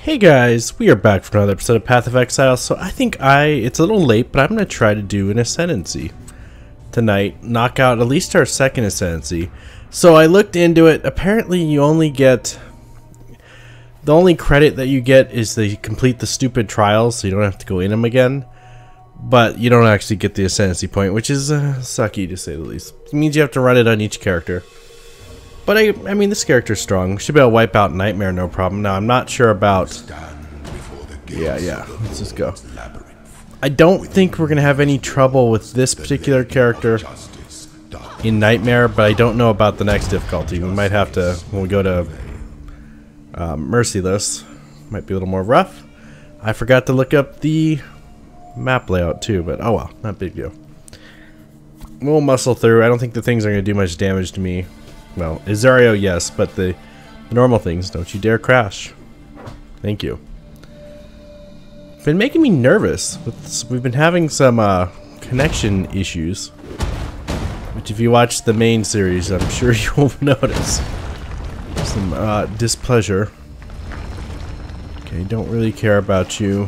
Hey guys, we are back for another episode of Path of Exile. So I think it's a little late, but I'm going to try to do an ascendancy tonight. Knock out at least our second ascendancy. So I looked into it. Apparently you only get... the only credit that you get is that you complete the stupid trials, so you don't have to go in them again. But you don't actually get the ascendancy point, which is sucky to say the least. It means you have to run it on each character. But I mean, this character's strong. Should be able to wipe out Nightmare, no problem. Now, I'm not sure about... Yeah, let's just go. I don't think we're going to have any trouble with this particular character in Nightmare, but I don't know about the next difficulty. We might have to, when we go to Merciless, might be a little more rough. I forgot to look up the map layout too, but oh well, not a big deal. We'll muscle through. I don't think the things are going to do much damage to me. Well, Azario, yes, but the normal things, don't you dare crash. Thank you. Been making me nervous. We've been having some connection issues, which if you watch the main series, I'm sure you will notice. Some displeasure. Okay, don't really care about you.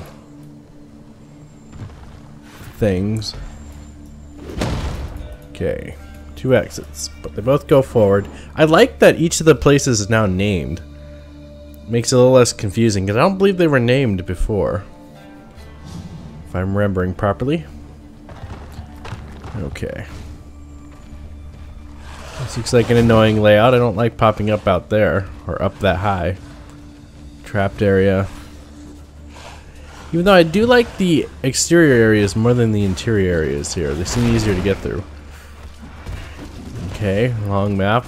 Things. Okay. Two exits, but they both go forward. I like that each of the places is now named. Makes it a little less confusing, because I don't believe they were named before. If I'm remembering properly. Okay. This looks like an annoying layout. I don't like popping up out there, or up that high. Trapped area. Even though I do like the exterior areas more than the interior areas here. They seem easier to get through. Okay, long map.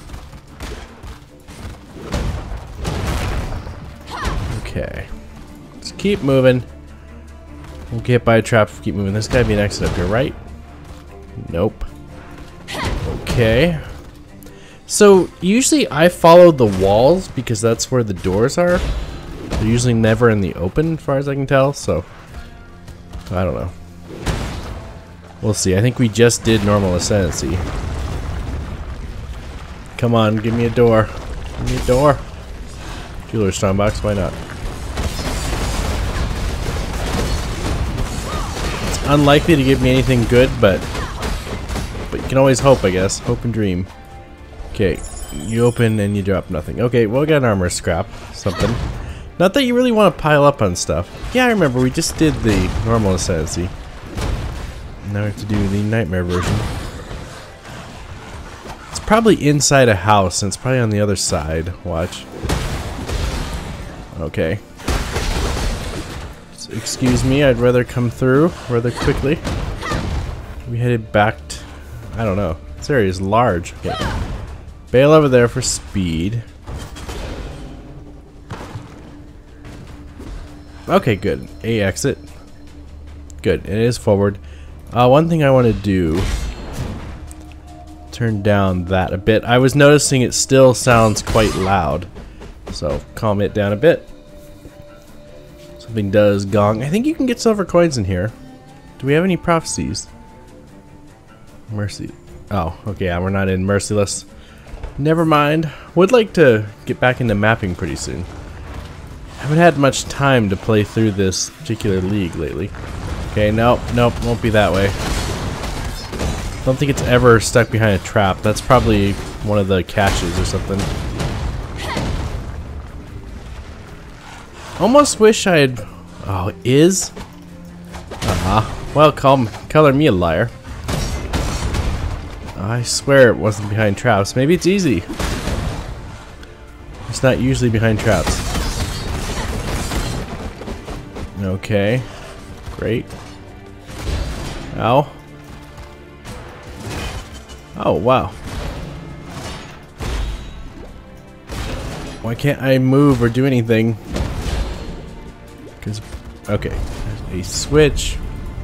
Okay. Let's keep moving. We'll get by a trap if we keep moving. There's gotta be an exit up here, right? Nope. Okay. So, usually I follow the walls because that's where the doors are. They're usually never in the open, as far as I can tell, so... I don't know. We'll see. I think we just did normal ascendancy. Come on, give me a door. Give me a door. Jeweler's Strongbox, why not? It's unlikely to give me anything good, but you can always hope, I guess. Hope and dream. Okay, you open and you drop nothing. Okay, well, we got an armor scrap. Something. Not that you really want to pile up on stuff. Yeah, I remember, we just did the normal ascendancy. Now we have to do the nightmare version. Probably inside a house, and it's probably on the other side. Watch. Okay. So, excuse me, I'd rather come through rather quickly. We headed back to... I don't know. This area is large. Okay. Bail over there for speed. Okay, good. A exit. Good. It is forward. One thing I want to do... turn down that a bit. I was noticing it still sounds quite loud, so calm it down a bit. Something does gong. I think you can get silver coins in here. Do we have any prophecies? Mercy. Oh, okay, yeah, we're not in Merciless. Never mind. Would like to get back into mapping pretty soon. Haven't had much time to play through this particular league lately. Okay, nope, won't be that way. I don't think it's ever stuck behind a trap. That's probably one of the caches or something. Almost wish I had... Oh, is? Well, color me a liar. I swear it wasn't behind traps. Maybe it's easy. It's not usually behind traps. Okay. Great. Ow. Oh, wow. Why can't I move or do anything? Because, okay. There's a switch.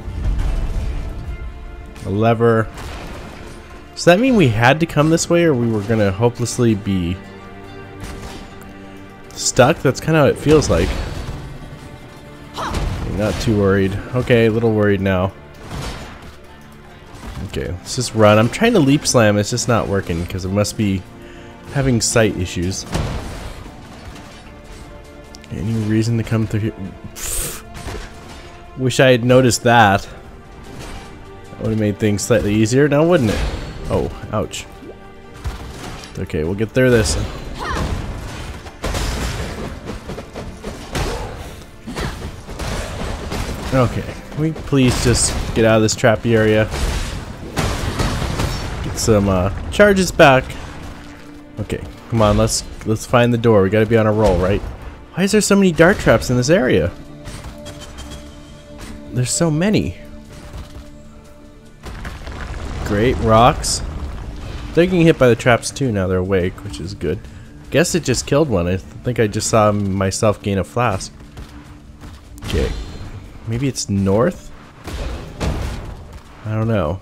A lever. Does that mean we had to come this way or we were going to hopelessly be stuck? That's kind of how it feels like. Not too worried. Okay, a little worried now. Okay, let's just run. I'm trying to leap slam, it's just not working because it must be having sight issues. Any reason to come through here? Wish I had noticed that. That would have made things slightly easier now, wouldn't it? Oh, ouch. Okay, we'll get through this. Okay, can we please just get out of this trappy area? Get some charges back. Okay, come on, let's find the door. We gotta be on a roll, right? Why is there so many dart traps in this area? There's so many. Great, rocks. They're getting hit by the traps too now they're awake, which is good. Guess it just killed one. I think I just saw myself gain a flask. Okay. Maybe it's north? I don't know.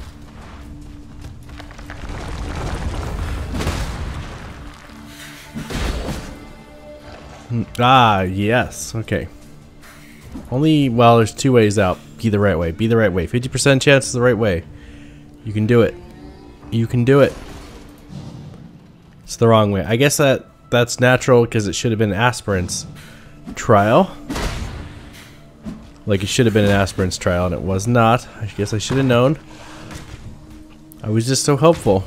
Ah, yes. Okay. Only, well, there's two ways out. Be the right way. Be the right way. 50% chance is the right way. You can do it. You can do it. It's the wrong way. I guess that's natural because it should have been aspirant's trial. Like it should have been an aspirant's trial and it was not. I guess I should have known. I was just so hopeful.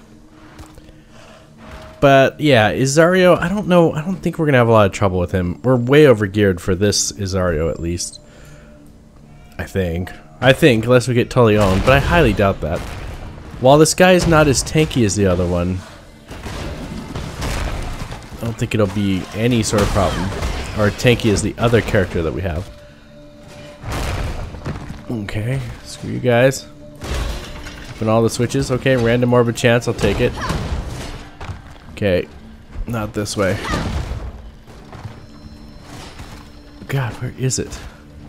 But yeah, Isario, I don't know. I don't think we're gonna have a lot of trouble with him. We're way overgeared for this Isario at least. I think, unless we get totally owned, but I highly doubt that. While this guy is not as tanky as the other one, I don't think it'll be any sort of problem. Or tanky as the other character that we have. Okay, screw you guys. Open all the switches. Okay, random orbit chance, I'll take it. Okay, not this way. God, where is it?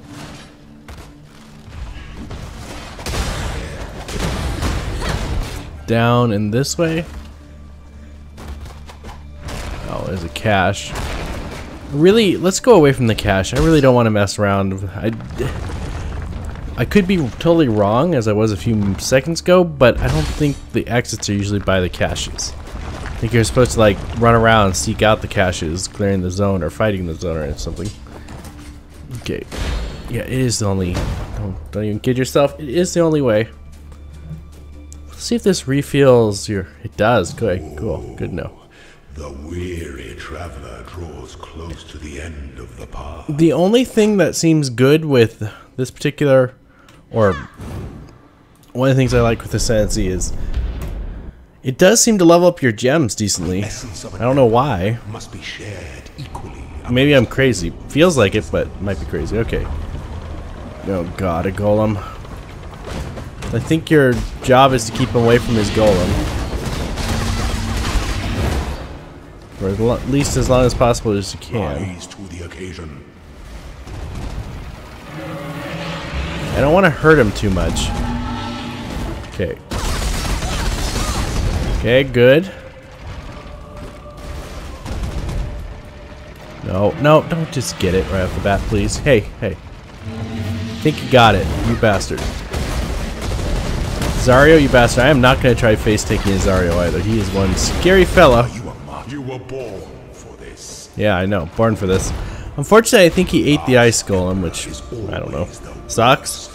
Down and this way? Oh, there's a cache. Really, let's go away from the cache. I really don't want to mess around. I could be totally wrong, as I was a few seconds ago, but I don't think the exits are usually by the caches. I think you're supposed to like run around and seek out the caches, clearing the zone or fighting the zone or something. Okay. Yeah, it is the only... Don't even kid yourself. It is the only way. Let's see if this refills your... It does. Good. Cool. Good to know. The weary traveler draws close to the end of the path. The only thing that seems good with this particular... Or... One of the things I like with ascendancy is... It does seem to level up your gems decently. I don't know why. Must be shared equally. Maybe I'm crazy. Feels like it, but might be crazy. Okay. Oh god, a golem. I think your job is to keep him away from his golem. For at least as long as possible as you can. Rise to the occasion. I don't want to hurt him too much. Okay. Okay, good. No, no, don't just get it right off the bat, please. Hey, hey. Think you got it, you bastard. Zario, you bastard. I am not going to try face-taking Zario either. He is one scary fella. You were born for this. Yeah, I know. Born for this. Unfortunately, I think he ate the ice golem, which, I don't know. Sucks.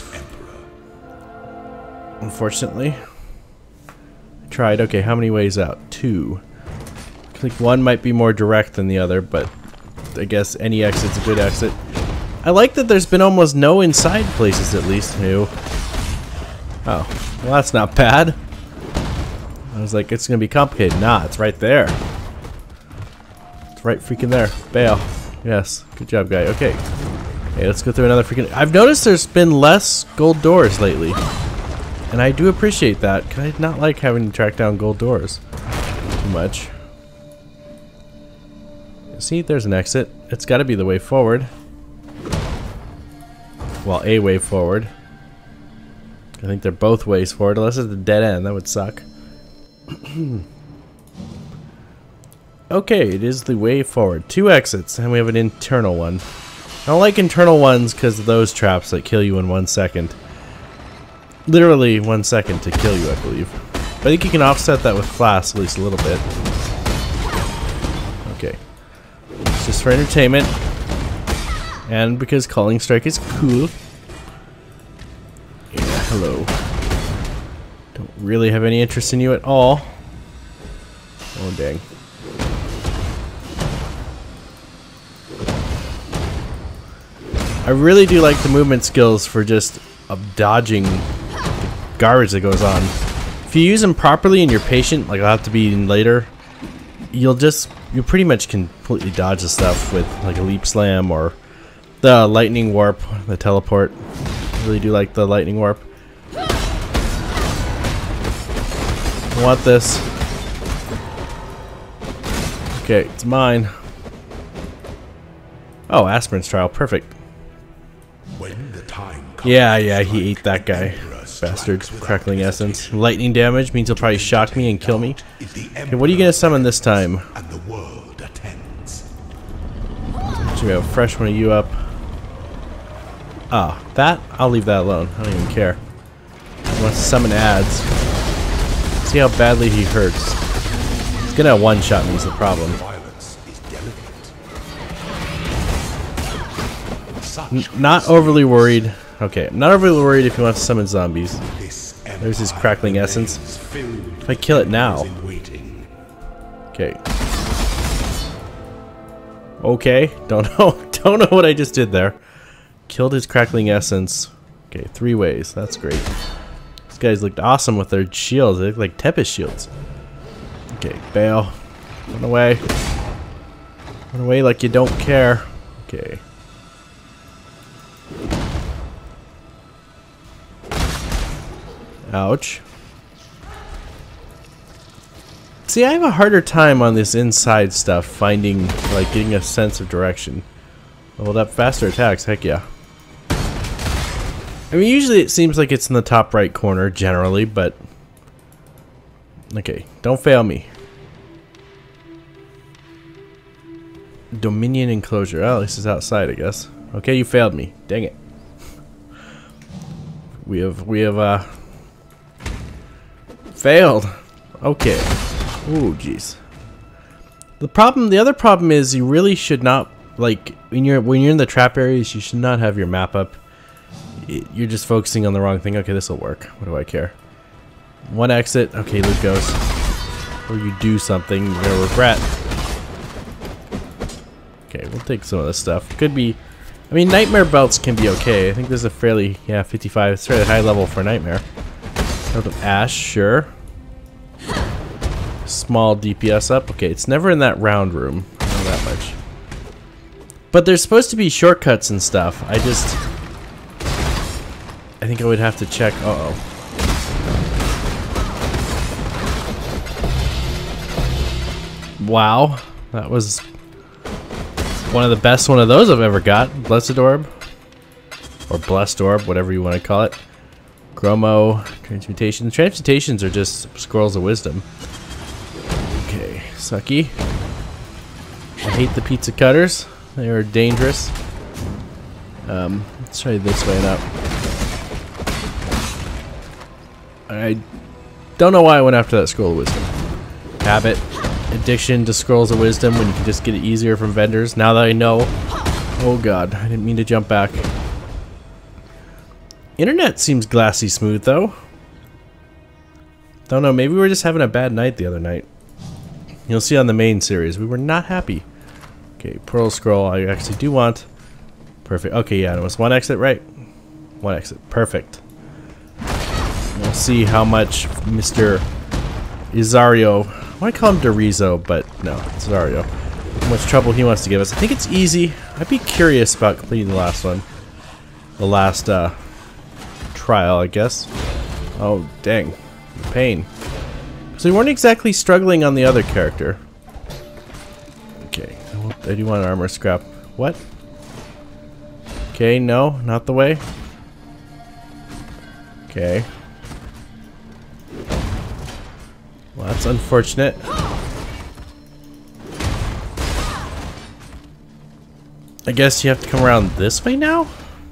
Unfortunately. Tried. Okay, how many ways out? 2. I think one might be more direct than the other, but I guess any exit's a good exit. I like that there's been almost no inside places, at least. New. Oh, well, that's not bad. I was like, it's gonna be complicated. Nah, it's right there. It's right freaking there. Bail. Yes. Good job, guy. Okay. Hey, let's go through another freaking... I've noticed there's been less gold doors lately. And I do appreciate that, because I did not like having to track down gold doors too much. See, there's an exit. It's got to be the way forward. Well, a way forward. I think they're both ways forward, unless it's a dead end. That would suck. Okay, it is the way forward. 2 exits, and we have an internal one. I don't like internal ones because of those traps that kill you in 1 second. Literally 1 second to kill you, I believe. But I think you can offset that with flasks at least a little bit. Okay. It's just for entertainment. And because Calling Strike is cool. Yeah, hello. Don't really have any interest in you at all. Oh, dang. I really do like the movement skills for just dodging the garbage that goes on. If you use them properly and you're patient, like I'll have to be in later, you pretty much completely dodge the stuff with like a leap slam or the lightning warp, the teleport. I really do like the lightning warp. I want this. Okay, it's mine. Oh, Aspirin's trial, perfect. When the time comes, Yeah, he ate that guy. Bastard. Crackling essence. Lightning damage means he'll probably shock me and kill me. Okay, what are you gonna summon this time? and the world attends. Should we have a fresh one of you up? Ah, that? I'll leave that alone. I don't even care. He wants to summon ads. See how badly he hurts. He's gonna one-shot me is the problem. Violence is delicate. Not overly worried. Okay, I'm not overly worried if he wants to summon zombies. There's his crackling essence. If I kill it now. Okay. Okay, don't know what I just did there. Killed his crackling essence. Okay, 3 ways. That's great. These guys looked awesome with their shields. They look like Tempest shields. Okay, bail. Run away. Run away like you don't care. Okay. Ouch. See, I have a harder time on this inside stuff, finding, like, getting a sense of direction. Hold up, faster attacks, heck yeah. I mean, usually it seems like it's in the top right corner, generally, but... Okay, don't fail me. Dominion enclosure. Oh, this is outside, I guess. Okay, you failed me. Dang it. We have, failed. Okay. Ooh, jeez. The other problem is you really should not, like, when you're in the trap areas, you should not have your map up. You're just focusing on the wrong thing. Okay, this will work. What do I care? One exit. Okay, Luke goes. Or you do something you're gonna regret. Okay, we'll take some of this stuff. Could be, I mean, nightmare belts can be okay. I think this is a fairly, yeah, 55. It's fairly high level for nightmare. Out of Ash, sure. Small DPS up. Okay, it's never in that round room. I know that much. But there's supposed to be shortcuts and stuff. I think I would have to check. Uh-oh. Wow. That was one of the best one of those I've ever got. Blessed Orb. Or Blessed Orb, whatever you want to call it. Chromo, Transmutation. Transmutations are just scrolls of wisdom. Okay, sucky. I hate the pizza cutters. They are dangerous. Let's try this way up. I don't know why I went after that scroll of wisdom. Habit, addiction to scrolls of wisdom when you can just get it easier from vendors. Now that I know. Oh god, I didn't mean to jump back. Internet seems glassy smooth though. Don't know, maybe we were just having a bad night the other night. You'll see on the main series, we were not happy. Okay, Pearl Scroll, I actually do want. Perfect. Okay, yeah, it was one exit, right? One exit, perfect. We'll see how much Mr. Izario, I want to call him Dorizo, but no, it's Izario. How much trouble he wants to give us. I think it's easy. I'd be curious about completing the last one. The last, trial, I guess. Oh, dang. Pain. So we weren't exactly struggling on the other character. Okay. I do want an armor scrap. What? Okay, no, not the way. Okay. Well, that's unfortunate. I guess you have to come around this way now?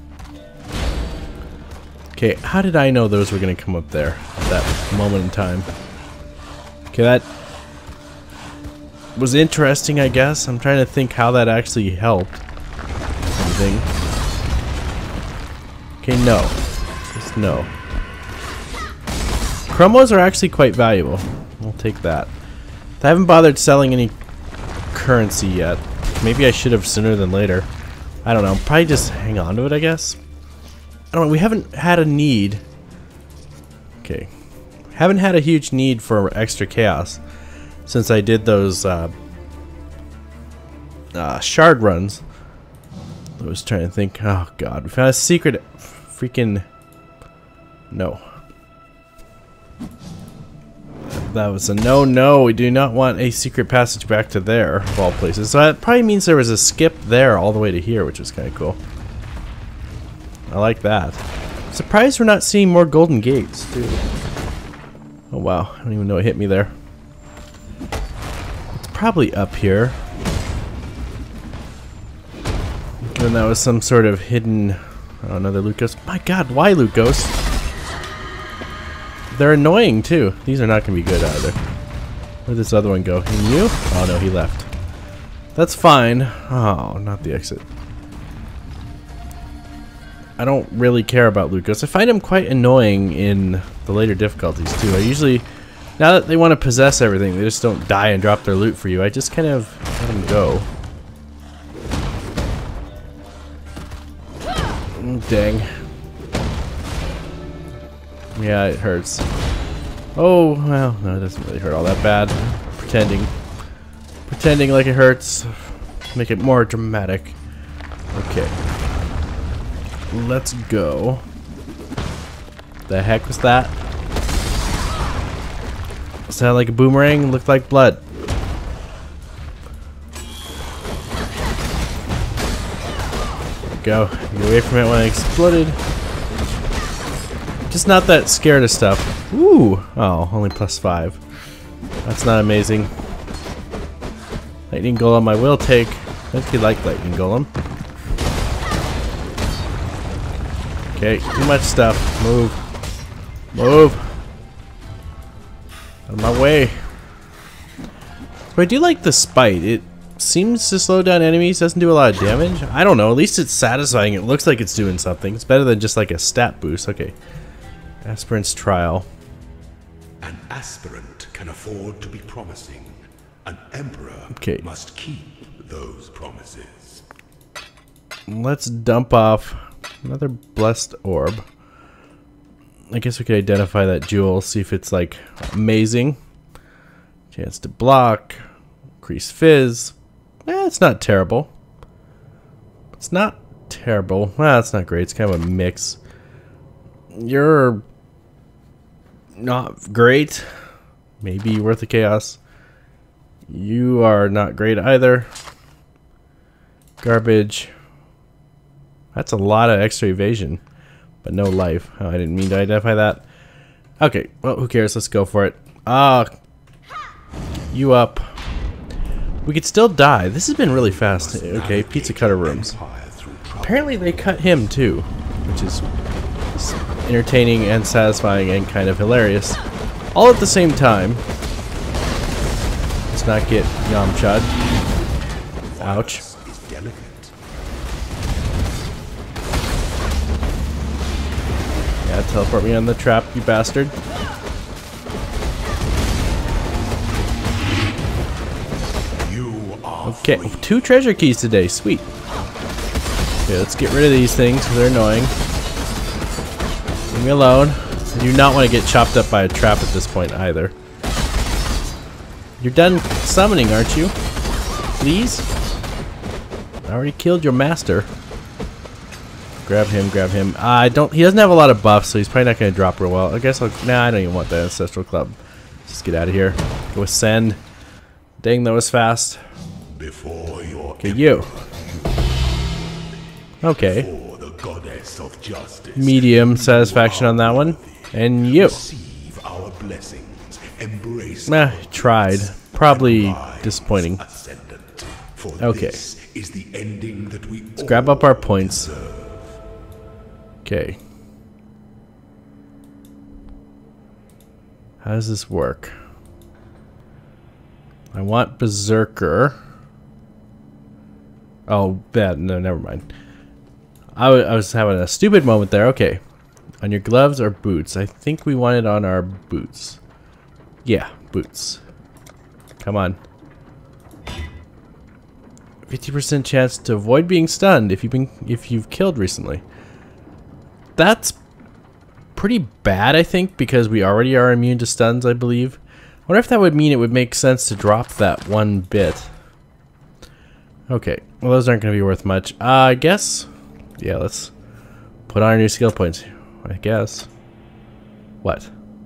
Okay, how did I know those were going to come up there at that moment in time? Okay, that was interesting, I guess. I'm trying to think how that actually helped. anything. Okay, no. Just no. Chromos are actually quite valuable. We'll take that. I haven't bothered selling any currency yet. Maybe I should have sooner than later. I don't know. Probably just hang on to it, I guess. I don't know. We haven't had a need. Okay. Haven't had a huge need for extra chaos since I did those shard runs. I was trying to think. Oh god, we found a secret. Freaking no. That was a no. We do not want a secret passage back to there, of all places. So that probably means there was a skip there all the way to here, which is kind of cool. I like that. Surprised we're not seeing more golden gates, too. Oh wow, I don't even know what hit me there. It's probably up here. And that was some sort of hidden... Oh, another loot ghost. My god, why loot ghosts? They're annoying too. These are not going to be good either. Where'd this other one go? And you? Oh no, he left. That's fine. Oh, not the exit. I don't really care about loot ghosts. I find them quite annoying in the later difficulties too. I usually, now that they want to possess everything, they just don't die and drop their loot for you. I just kind of let them go. Dang. Yeah, it hurts. Oh, well, no, it doesn't really hurt all that bad. Pretending like it hurts. Make it more dramatic. Okay. Let's go. The heck was that? Sounded like a boomerang, looked like blood. Go. Get away from it when it exploded. Just not that scared of stuff. Ooh! Oh, only +5. That's not amazing. Lightning Golem I will take. I actually like Lightning Golem. Okay, too much stuff. Move. Move! Out of my way. But I do like the spite. It seems to slow down enemies, doesn't do a lot of damage. I don't know, at least it's satisfying. It looks like it's doing something. It's better than just like a stat boost. Okay. Aspirant's trial. An aspirant can afford to be promising. An emperor must keep those promises. Let's dump off another blessed orb. I guess we could identify that jewel, see if it's like amazing. Chance to block, increase fizz. It's not terrible. It's not terrible. Well, it's not great. It's kind of a mix. You're not great. Maybe worth the chaos. You are not great either. Garbage. That's a lot of extra evasion, but no life. Oh, I didn't mean to identify that. Okay, well, who cares? Let's go for it. You up. We could still die. This has been really fast. Okay, pizza cutter rooms. Apparently they cut him too, which is entertaining and satisfying and kind of hilarious. All at the same time. Let's not get Yamcha'd. Ouch. Yeah, teleport me on the trap, you bastard. Okay, 2 treasure keys today. Sweet. Okay, let's get rid of these things because they're annoying. Leave me alone. I do not want to get chopped up by a trap at this point either. You're done summoning, aren't you? Please? I already killed your master. Grab him, grab him. I don't. He doesn't have a lot of buffs, so he's probably not going to drop real well. I guess I'll. Nah, I don't even want the Ancestral Club. Just get out of here. Go ascend. Dang, that was fast. Before your okay, you. Okay. Before the goddess of justice, medium satisfaction on that one. And you. Receive our blessings. Embrace. Tried. Probably disappointing. Okay. Is the ending that we let's grab up our points. Okay. How does this work? I want Berserker. Oh, that. No, never mind. I was having a stupid moment there. Okay. On your gloves or boots? I think we want it on our boots. Yeah, boots. Come on. 50% chance to avoid being stunned if you've killed recently. That's pretty bad, I think, because we already are immune to stuns, I believe. I wonder if that would mean it would make sense to drop that one bit. Okay, well those aren't going to be worth much. I guess. Yeah, let's put on our new skill points. I guess. What?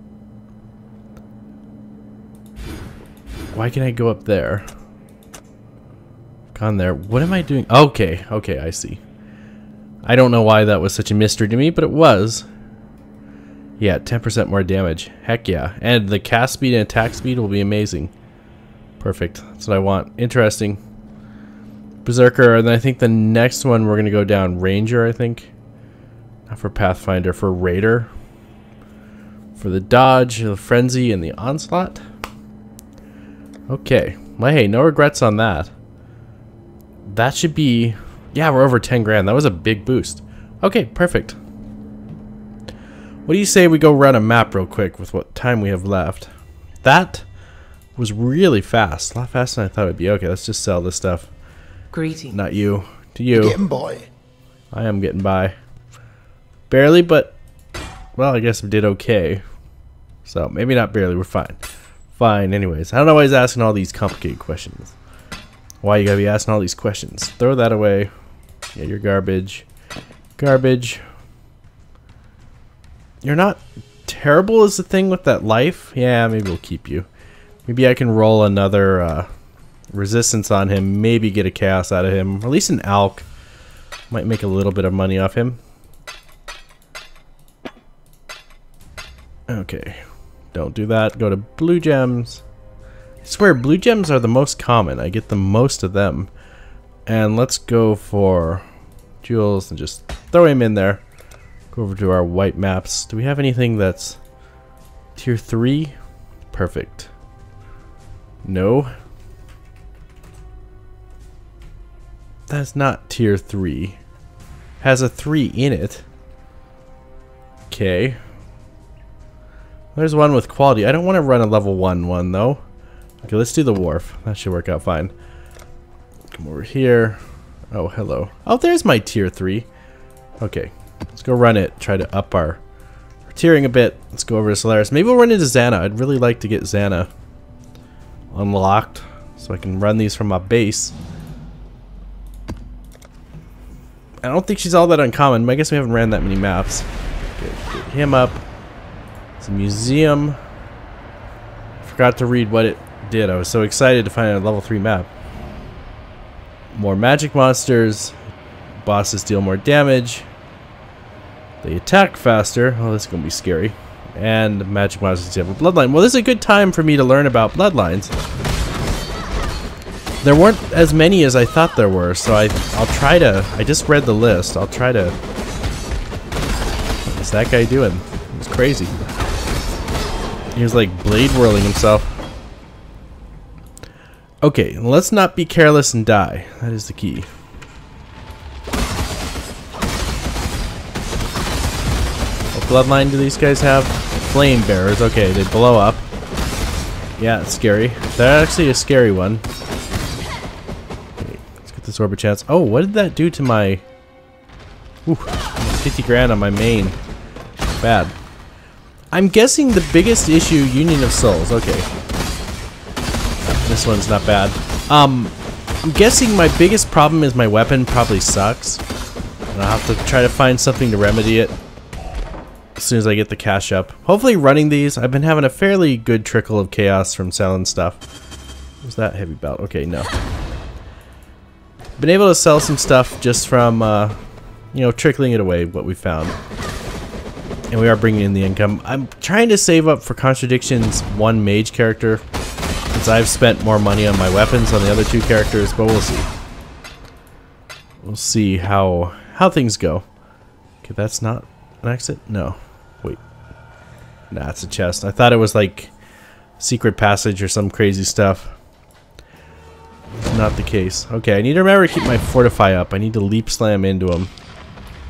Why can I go up there? Gone there. What am I doing? Okay, okay, I see. I don't know why that was such a mystery to me, but it was. Yeah, 10% more damage. Heck yeah. And the cast speed and attack speed will be amazing. Perfect. That's what I want. Interesting. Berserker, and then I think the next one we're going to go down Ranger, I think. Not for Pathfinder, for Raider. For the Dodge, the Frenzy, and the Onslaught. Okay. Well, hey, no regrets on that. That should be... Yeah, we're over 10 grand. That was a big boost. Okay, perfect. What do you say we go run a map real quick with what time we have left? That was really fast. A lot faster than I thought it would be. Okay, let's just sell this stuff. Greetings. Not you. To you. You're getting by. I am getting by. Barely, but... Well, I guess we did okay. So, maybe not barely. We're fine. Fine, anyways. I don't know why he's asking all these complicated questions. Why you gotta be asking all these questions? Throw that away. Yeah, you're garbage. Garbage. You're not terrible is the thing with that life. Yeah, maybe we'll keep you. Maybe I can roll another resistance on him. Maybe get a chaos out of him. Or at least an alch. Might make a little bit of money off him. Okay. Don't do that. Go to blue gems. I swear, blue gems are the most common. I get the most of them. And let's go for jewels and just throw him in there. Go over to our white maps. Do we have anything that's tier 3? Perfect. No. That's not tier 3. Has a 3 in it. Okay. There's one with quality. I don't want to run a level 1 one though. Okay, let's do the wharf. That should work out fine. Come over here. Oh, hello. Oh, there's my tier 3. Okay, let's go run it. Try to up our tiering a bit. Let's go over to Solaris. Maybe we'll run into Xana. I'd really like to get Xana unlocked so I can run these from my base. I don't think she's all that uncommon, but I guess we haven't ran that many maps. Get him up. It's a museum. Forgot to read what it did. I was so excited to find a level 3 map. More magic monsters. Bosses deal more damage. They attack faster. Oh, this is going to be scary. And magic monsters have a bloodline. Well, this is a good time for me to learn about bloodlines. There weren't as many as I thought there were, so I'll try to... I just read the list. I'll try to... What's that guy doing? He's crazy. He was like blade whirling himself. Okay, let's not be careless and die. That is the key. What bloodline do these guys have? Flame bearers. Okay, they blow up. Yeah, it's scary. That's actually a scary one. Okay, let's get this orbit chance. Oh, what did that do to my... Ooh, 50 grand on my main. Bad. I'm guessing the biggest issue, Union of Souls. Okay. This one's not bad. I'm guessing my biggest problem is my weapon probably sucks. And I'll have to try to find something to remedy it as soon as I get the cash up. Hopefully running these, I've been having a fairly good trickle of chaos from selling stuff. Was that heavy belt? Okay, no. Been able to sell some stuff just from, you know, trickling it away, what we found. And we are bringing in the income. I'm trying to save up for Contradiction's 1 mage character, since I've spent more money on my weapons on the other 2 characters, but we'll see. We'll see how things go. Okay, that's not an exit? No. Wait. Nah, it's a chest. I thought it was like secret passage or some crazy stuff. Not the case. Okay, I need to remember to keep my fortify up. I need to leap slam into him.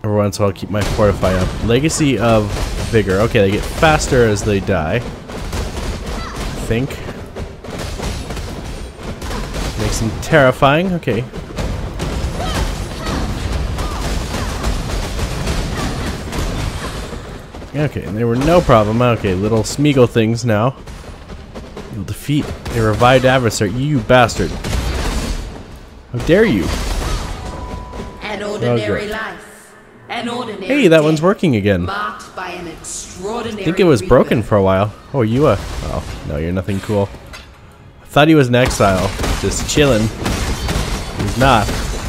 Every once in a while, I'll keep my fortify up. Legacy of vigor. Okay, they get faster as they die. I think. Makes them terrifying. Okay. Okay, and they were no problem. Okay, little Smeagol things now. You'll defeat a revived adversary. You bastard. How dare you? An ordinary life. An ordinary hey, that one's working again. Marked by an extraordinary I think it was broken for a while. Oh, you oh, no, you're nothing cool. I thought he was an exile. Just chilling. He's not.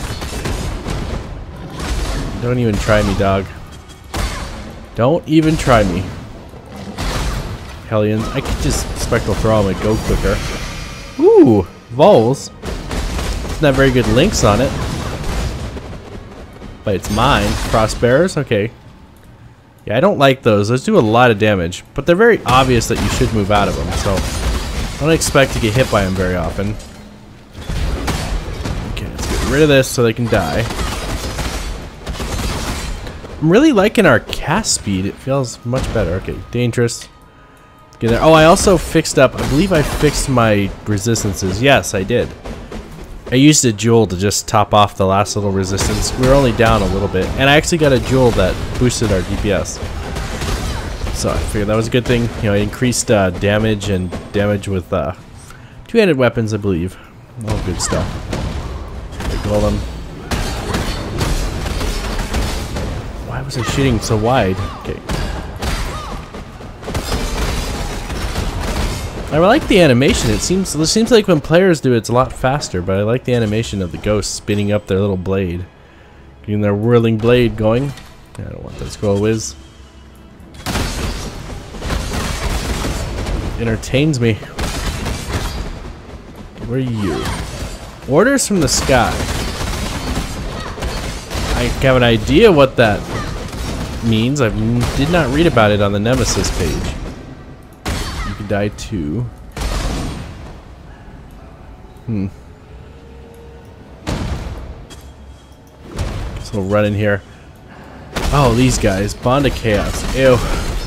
Don't even try me, dog. Don't even try me. Hellions. I could just spectral throw him and go quicker. Ooh, Vols. It's not very good links on it. But it's mine. Crossbearers? Okay. Yeah, I don't like those. Those do a lot of damage. But they're very obvious that you should move out of them. So, I don't expect to get hit by them very often. Okay, let's get rid of this so they can die. I'm really liking our cast speed. It feels much better. Okay, dangerous. Get there. Oh, I also fixed up. I believe I fixed my resistances. Yes, I did. I used a jewel to just top off the last little resistance. We were only down a little bit. And I actually got a jewel that boosted our DPS. So I figured that was a good thing. You know, it increased damage and damage with two-handed weapons, I believe. All good stuff. Okay, golem. Why was I shooting so wide? Okay. I like the animation. It seems like when players do it, it's a lot faster, but I like the animation of the ghosts spinning up their little blade. Getting their whirling blade going. I don't want that scroll whiz. Entertains me. Where are you? Orders from the sky. I have an idea what that means. I did not read about it on the Nemesis page. You could die too. So we'll run in here. Oh, these guys. Bond of Chaos. Ew.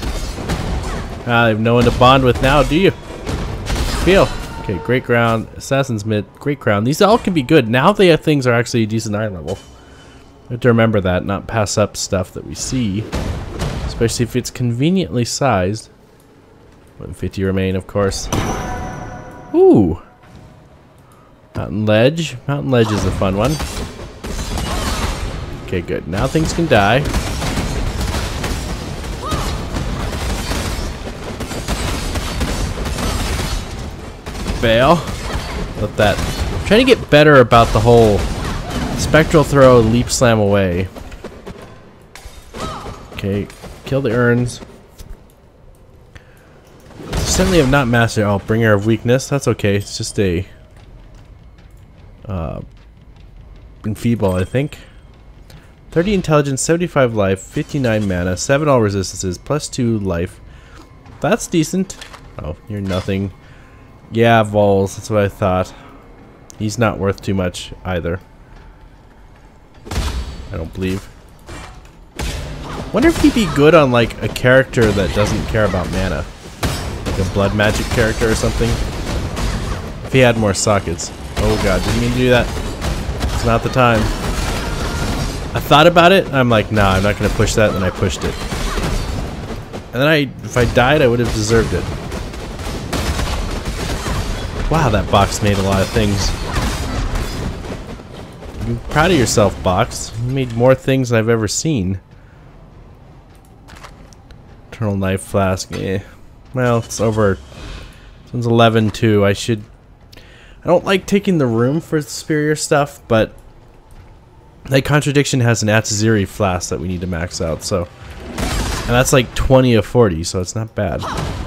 I have no one to bond with now, do you? Feel. Okay, Great Ground, Assassin's Mid, Great Crown. These all can be good. Now the things are actually a decent eye level. We have to remember that, not pass up stuff that we see. Especially if it's conveniently sized. 150 remain, of course. Ooh. Mountain Ledge. Mountain Ledge is a fun one. Okay, good. Now things can die. Fail. Let that. I'm trying to get better about the whole spectral throw, leap slam away. Okay, kill the urns. Certainly have not mastered. Oh, bringer of weakness. That's okay. It's just a enfeeble, I think. 30 intelligence, 75 life, 59 mana, 7 all resistances, plus 2 life. That's decent. Oh, you're nothing. Yeah, Vols, that's what I thought. He's not worth too much either. I don't believe. Wonder if he'd be good on like a character that doesn't care about mana. Like a blood magic character or something. If he had more sockets. Oh god, didn't mean to do that. It's not the time. I thought about it, I'm like, nah, I'm not gonna push that, and then I pushed it. And then if I died, I would have deserved it. Wow, that box made a lot of things. You're proud of yourself, box. You made more things than I've ever seen. Eternal Knife Flask, eh. Well, it's over. This one's 11 too. I don't like taking the room for superior stuff, but that contradiction has an Atziri flask that we need to max out, so. And that's like 20 of 40, so it's not bad.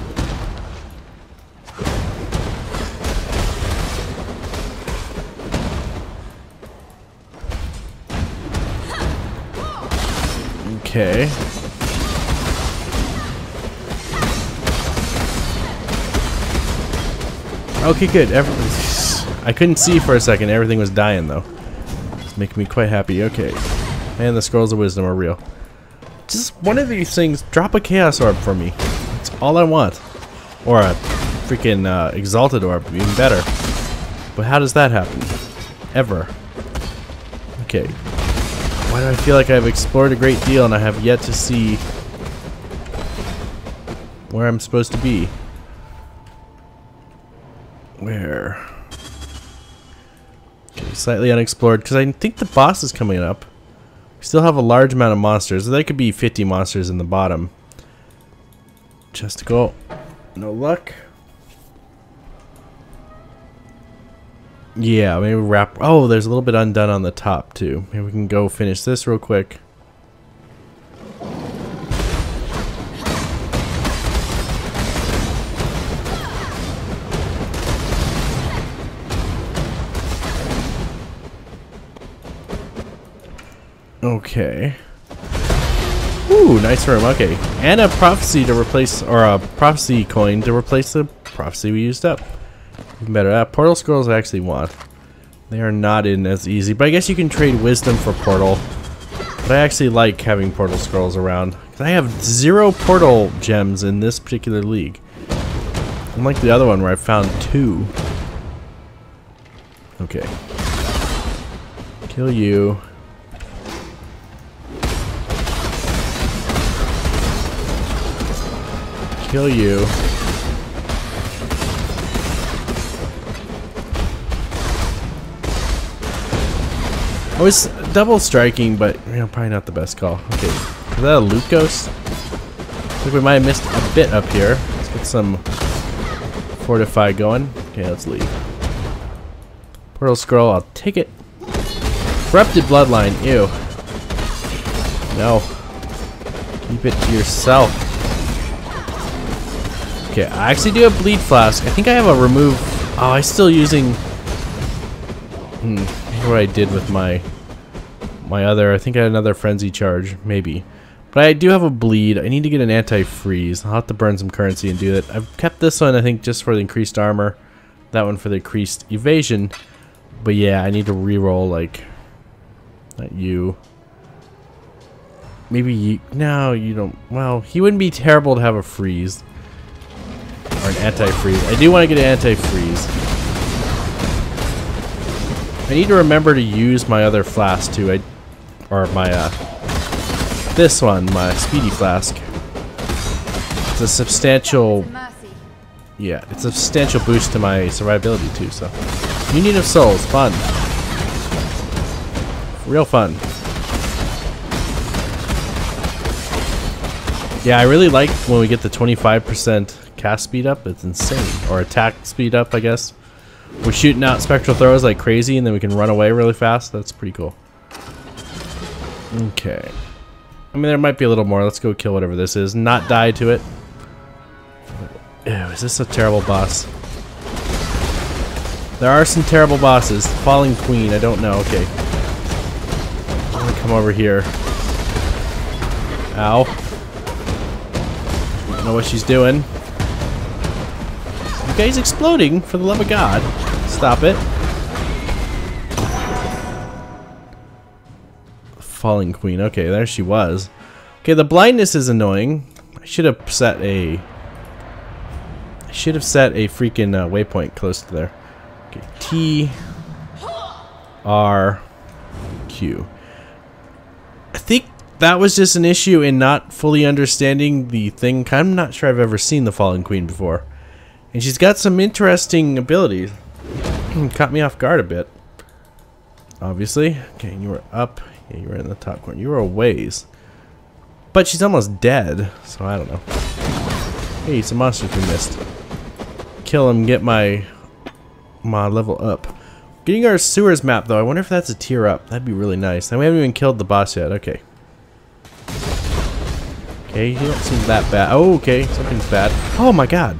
Okay. Okay, good. I couldn't see for a second. Everything was dying, though. It's making me quite happy. Okay. And the Scrolls of Wisdom are real. Just one of these things, drop a Chaos Orb for me. That's all I want. Or a freaking Exalted Orb, even better. But how does that happen? Ever. Okay. Why do I feel like I've explored a great deal and I have yet to see where I'm supposed to be? Where? Okay, slightly unexplored, because I think the boss is coming up. We still have a large amount of monsters. There could be 50 monsters in the bottom. Just go. No luck. Yeah, maybe wrap. Oh, there's a little bit undone on the top too. Maybe we can go finish this real quick. Okay. Ooh, nice room. Okay, and a prophecy to replace, or a prophecy coin to replace the prophecy we used up. Even better. Portal scrolls I actually want. They are not in as easy, but I guess you can trade wisdom for portal. But I actually like having portal scrolls around. I have 0 portal gems in this particular league. Unlike the other one where I found 2. Okay. Kill you. Kill you. I was double striking, but you know, probably not the best call. Okay, is that a loot ghost? I think we might have missed a bit up here. Let's get some fortify going. Okay, let's leave. Portal scroll, I'll take it. Corrupted bloodline, ew. No. Keep it to yourself. Okay, I actually do have bleed flask. I think I have a remove. Oh, I'm still using. What I did with my other. I think I had another frenzy charge, maybe. But I do have a bleed. I need to get an anti-freeze. I'll have to burn some currency and do that. I've kept this one, I think, just for the increased armor. That one for the increased evasion. But yeah, I need to reroll like. Not you. Maybe you. No, you don't. Well, he wouldn't be terrible to have a freeze. Or an anti-freeze. I do want to get an anti-freeze. I need to remember to use my other flask too. Or my this one, my speedy flask. It's a substantial. Yeah, it's a substantial boost to my survivability too. So, Union of Souls, fun, real fun. Yeah, I really like when we get the 25% cast speed up. It's insane. Or attack speed up, I guess. We're shooting out spectral throws like crazy, and then we can run away really fast. That's pretty cool. Okay. I mean, there might be a little more. Let's go kill whatever this is. Not die to it. Ew, is this a terrible boss? There are some terrible bosses. Falling Queen, I don't know. Okay. I'm gonna come over here. Ow. Don't know what she's doing. You guys exploding, for the love of God. Stop it. Falling Queen. Okay, there she was. Okay, the blindness is annoying. I should have set a freaking waypoint close to there. Okay, T R Q. I think that was just an issue in not fully understanding the thing. I'm not sure I've ever seen the Fallen Queen before. And she's got some interesting abilities. Caught me off guard a bit. Obviously. Okay, you were up. Yeah, you were in the top corner. You were a ways. But she's almost dead, so I don't know. Hey, some monsters we missed. Kill him, get my level up. Getting our sewers map, though. I wonder if that's a tier up. That'd be really nice. And we haven't even killed the boss yet. Okay. Okay, he don't seem that bad. Oh, okay. Something's bad. Oh, my God.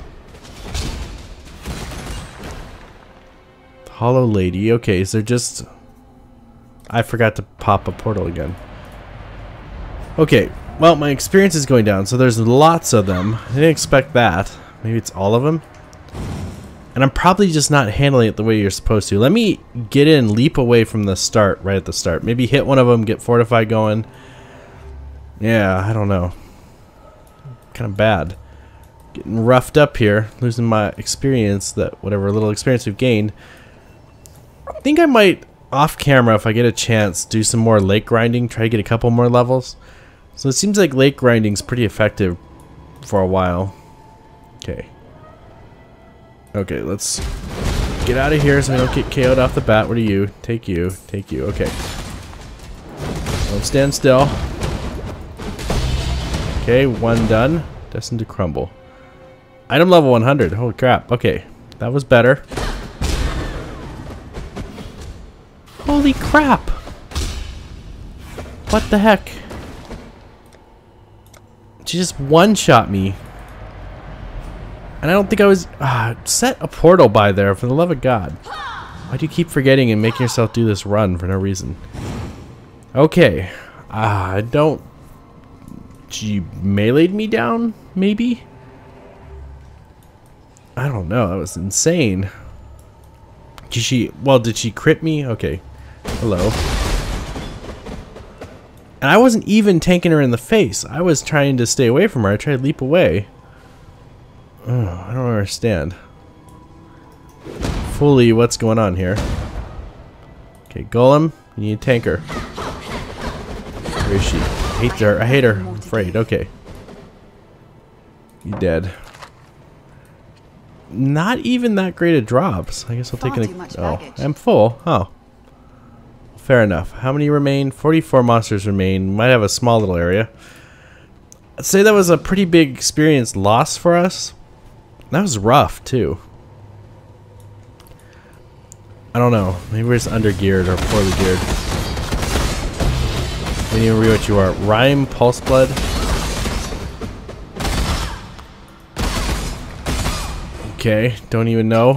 Hollow Lady. Okay, is there just... I forgot to pop a portal again. Okay, well, my experience is going down, so there's lots of them. I didn't expect that. Maybe it's all of them? And I'm probably just not handling it the way you're supposed to. Let me get in, leap away from the start, right at the start. Maybe hit one of them, get Fortify going. Yeah, I don't know. Kind of bad. Getting roughed up here, losing my experience, that whatever little experience we've gained. I think I might, off camera, if I get a chance, do some more lake grinding, try to get a couple more levels. So it seems like lake grinding's pretty effective for a while. Okay. Okay, let's get out of here so we don't get KO'd off the bat. What are you? Take you. Take you. Okay. Don't stand still. Okay, one done. Destined to crumble. Item level 100. Holy crap. Okay, that was better. Holy crap. What the heck? She just one-shot me. And I don't think I was... set a portal by there, for the love of God. Why do you keep forgetting and making yourself do this run for no reason? Okay. I don't... She meleeed me down, maybe? I don't know. That was insane. Did she... Well, did she crit me? Okay. Hello. And I wasn't even tanking her in the face. I was trying to stay away from her. I tried to leap away. Oh, I don't understand fully what's going on here. Okay, Golem, you need a tanker. Where is she? I hate her. I hate her. I'm afraid. Okay. You dead. Not even that great of drops. I guess I'll take an... Oh, I'm full. Oh. Fair enough. How many remain? 44 monsters remain. Might have a small little area. I'd say that was a pretty big experience loss for us. That was rough, too. I don't know. Maybe we're just under-geared or poorly geared. I didn't even read what you are. Rhyme, Pulse Blood. Okay, don't even know.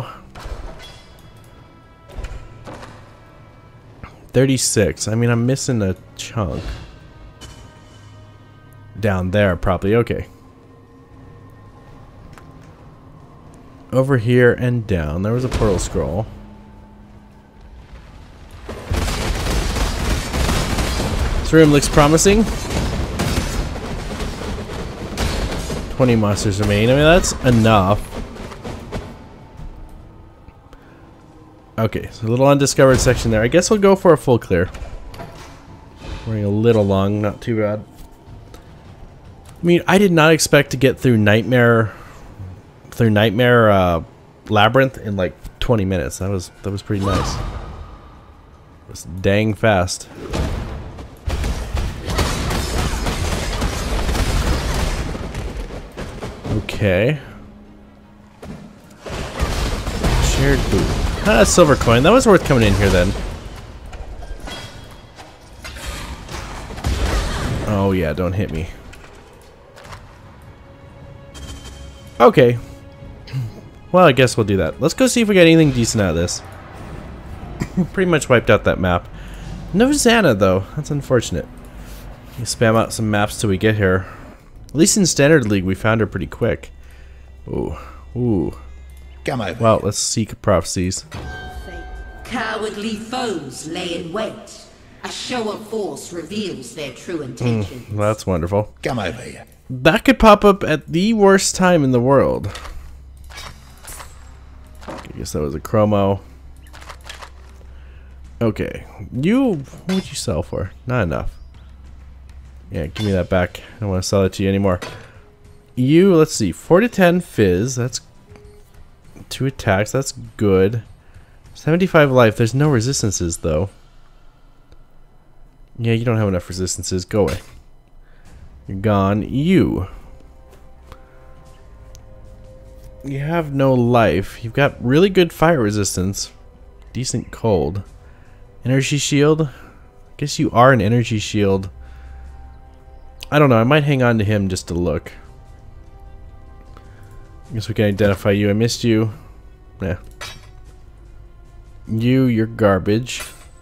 36. I mean, I'm missing a chunk. Down there, probably. Okay. Over here and down. There was a portal scroll. This room looks promising. 20 monsters remain. I mean, that's enough. Okay, so a little undiscovered section there. I guess we'll go for a full clear. Running a little long, not too bad. I mean, I did not expect to get through Nightmare Labyrinth in like 20 minutes. That was pretty nice. It was dang fast. Okay. Shared boot. Ah, silver coin. That was worth coming in here then. Oh yeah, don't hit me. Okay. Well, I guess we'll do that. Let's go see if we got anything decent out of this. Pretty much wiped out that map. No Xana, though. That's unfortunate. We spam out some maps till we get here. At least in Standard League, we found her pretty quick. Ooh. Ooh. Well, let's seek prophecies. Cowardly foes lay in wait. A show of force reveals their true intentions. Well, that's wonderful. Come over here. That could pop up at the worst time in the world. I guess that was a chromo. Okay. What would you sell for? Not enough. Yeah, give me that back. I don't want to sell it to you anymore. Let's see. 4 to 10 fizz. That's 2 attacks. That's good. 75 life. There's no resistances, though. Yeah, you don't have enough resistances. Go away. You're gone. You have no life. You've got really good fire resistance. Decent cold. Energy shield? I guess you are an energy shield. I don't know. I might hang on to him just to look. I guess we can identify you. I missed you. Yeah. You're garbage.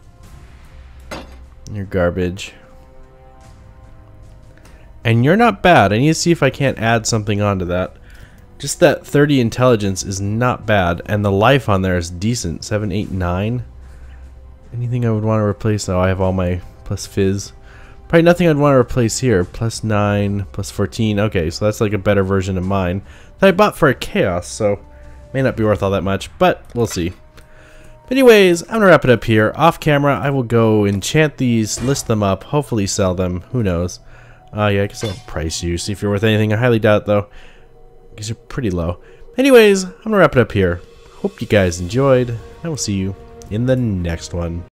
You're garbage. And you're not bad. I need to see if I can't add something onto that. Just that 30 intelligence is not bad, and the life on there is decent. 7, 8, 9. Anything I would want to replace? Oh, I have all my plus fizz. Probably nothing I'd want to replace here. Plus 9, plus 14. Okay, so that's like a better version of mine that I bought for a chaos, so may not be worth all that much, but we'll see. But anyways, I'm gonna wrap it up here. Off camera, I will go enchant these, list them up, hopefully sell them. Who knows? Yeah, I guess I'll price you, see if you're worth anything. I highly doubt though, because you're pretty low. Anyways, I'm gonna wrap it up here. Hope you guys enjoyed. I will see you in the next one.